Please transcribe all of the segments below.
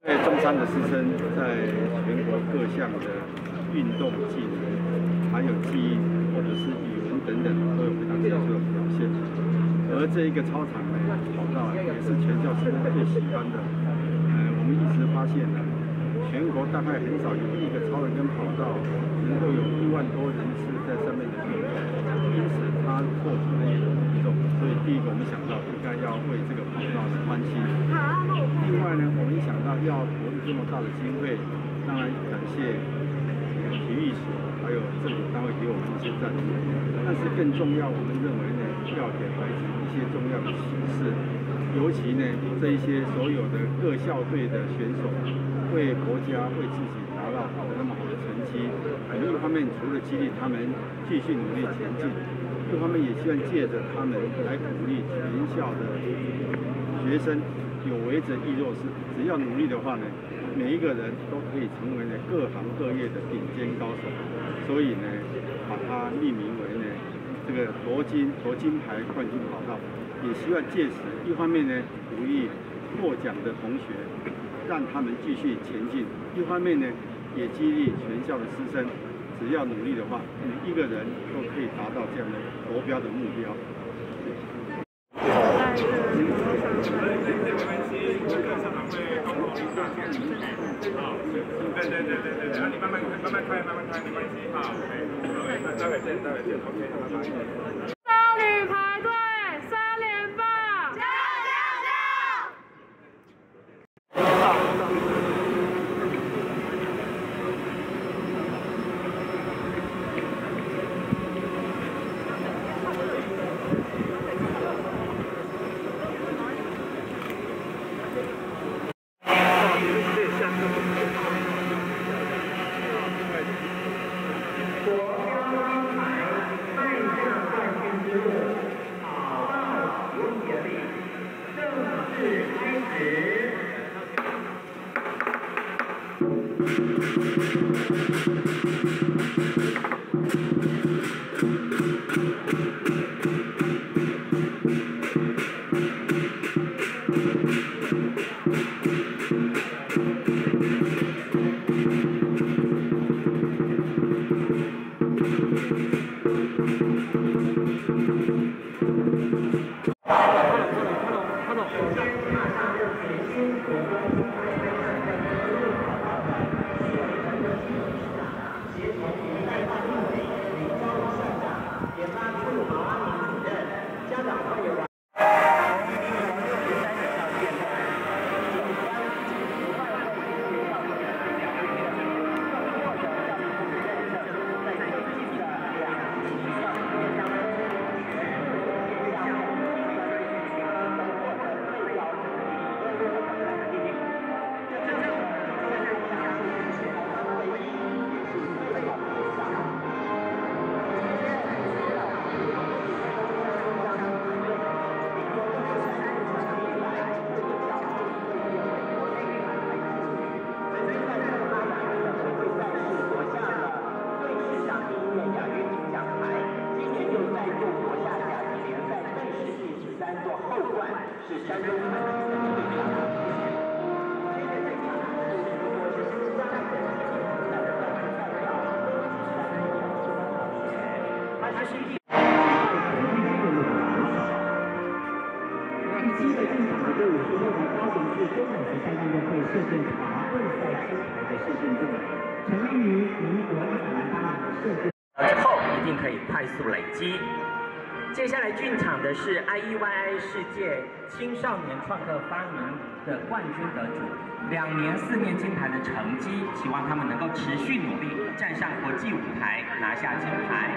因为中山的师生在全国各项的运动技能，还有记忆或者是语文等等，都有非常杰出的表现。而这一个操场呢，跑道也是全校师生最喜欢的。我们一直发现呢，全国大概很少有一个超人跟跑道能够有1万多人次在上面的运动，因此它获得了一个比重。所以第一个我们想到应该要为这个跑道欢心。另外呢，我们想到要投入这么大的经费，当然感谢体育所还有政府单位给我们一些赞助，但是更重要，我们认为呢，要给孩子一些重要的启示，尤其呢，这一些所有的各校队的选手，为国家为自己达到那么好的成绩，一方面除了激励他们继续努力前进，一方面也希望借着他们来鼓励全校的学生。有为者亦若是，只要努力的话呢，每一个人都可以成为呢各行各业的顶尖高手。所以呢，把它命名为呢这个夺金牌冠军跑道，也希望借此一方面呢鼓励获奖的同学，让他们继续前进；一方面呢也激励全校的师生，只要努力的话，每一个人都可以达到这样的夺标的目标。 对，你慢慢开，没关系，好，待会见 ，OK， 拜拜。 少女排队3连霸，加之后一定可以快速累积。接下来进场的是 IEYI 世界青少年创客发明的冠军得主，2年4面金牌的成绩，希望他们能够持续努力，站上国际舞台，拿下金牌。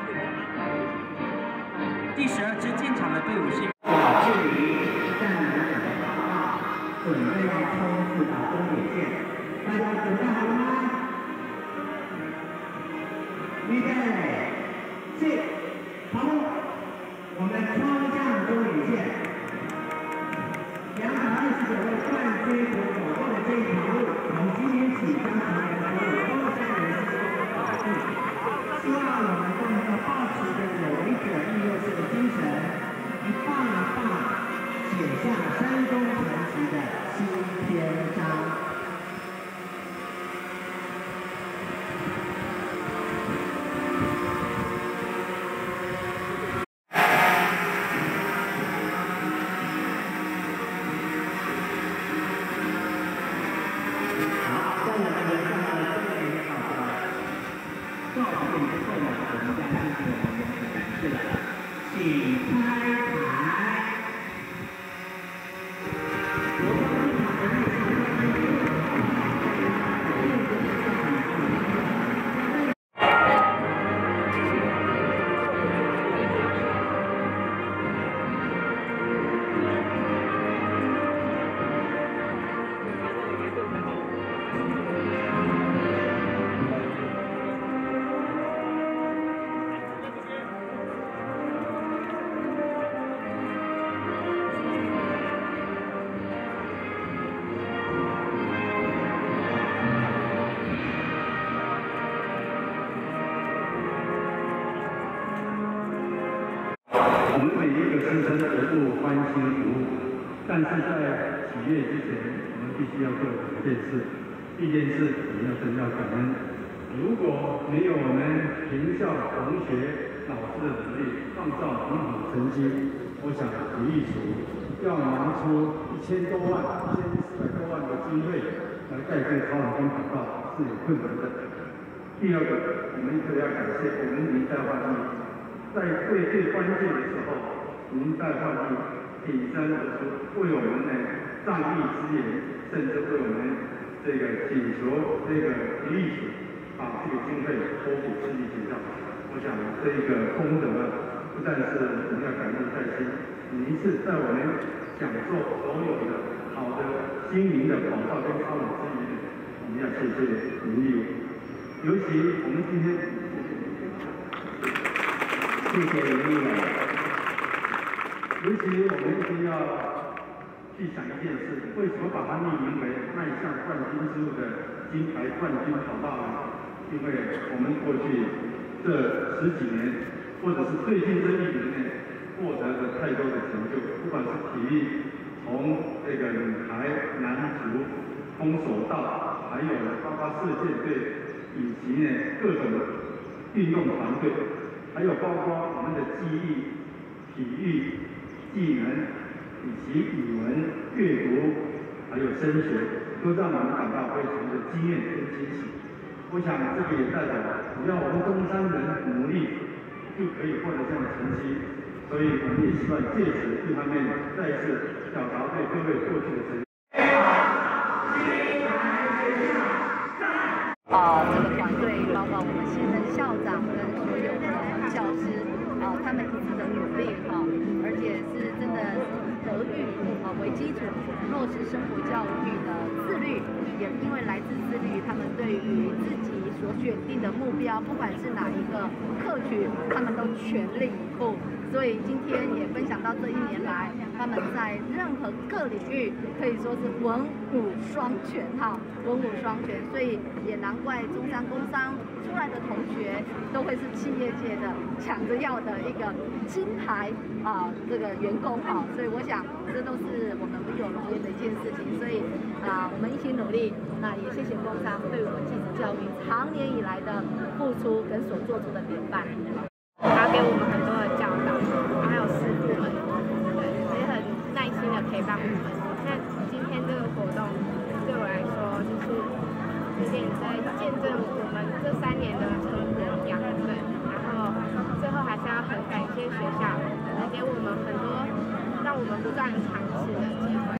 第12支进场的队伍是距离站稳的跑道，准备要冲刺到终点线，大家准备好了吗？预备，起，跑步，我们冲向终点线。229位冠军所走过的这一条路，从今天起将成为所有登山人士的宝地。希望我们都能够保持着有为者亦若是的精神，一棒一棒写下山中传奇的新篇章。 关心服务。但是在喜悦之前，我们必须要做2件事。第一件事，我们要真要感恩。如果没有我们全校同学、老师的努力，创造很好的成绩，我想体育署要拿出1000多万、1400多万的经费来盖这个操场跟跑道是有困难的。第二个，我们特别要感谢我们明代焕毅，在最关键的时候，明代焕毅挺身而出，为我们呢仗义支援，甚至为我们这个请求这个体育署把这个经费拨给私立学校。我想这个功德不但是我们要感恩在心，每一次在我们享受所有的好的心灵的跑道跟操场之余，我们要谢谢林立伟。尤其我们今天，谢谢林立伟。尤其我们一定要去想一件事：为什么把它命名为迈向冠军之路的金牌冠军跑道呢？因为我们过去这10几年，或者是最近这1年内，获得了太多的成就，不管是体育，从这个女排、男足、空手道，还有包括射箭队。以及呢各种运动团队，还有包括我们的记忆、体育、技能，以及语文、阅读，还有升学，都让我们感到非常的惊艳跟惊喜。我想这个也代表，只要我们中山人努力，就可以获得这样的成绩。所以我们也希望借此对他们再一次表达对各位过去的成绩。 这个团队包括我们现任校长跟所有的教师，他们一直的努力而且是真的德育为基础，落实生活教育的自律，也因为来自自律，他们对于自己所选定的目标，不管是哪一个课群，他们都全力以赴。所以今天也分享到这1年来，他们在任何各领域可以说是文武双全文武双全。所以也难怪中山工商出来的同学都会是企业界的抢着要的一个金牌这个员工所以我想这都是我们无有荣焉的一件事情。所以我们一起努力，那也谢谢工商对我们技职教育长年以来的付出跟所做出的典范。 他给我们很多的教导，还有师傅们，也很耐心的陪伴我们。那今天这个活动对我来说，就是有点在见证我们这3年的成果养分。然后最后还是要很感谢学校，给我们很多让我们不断尝试的机会。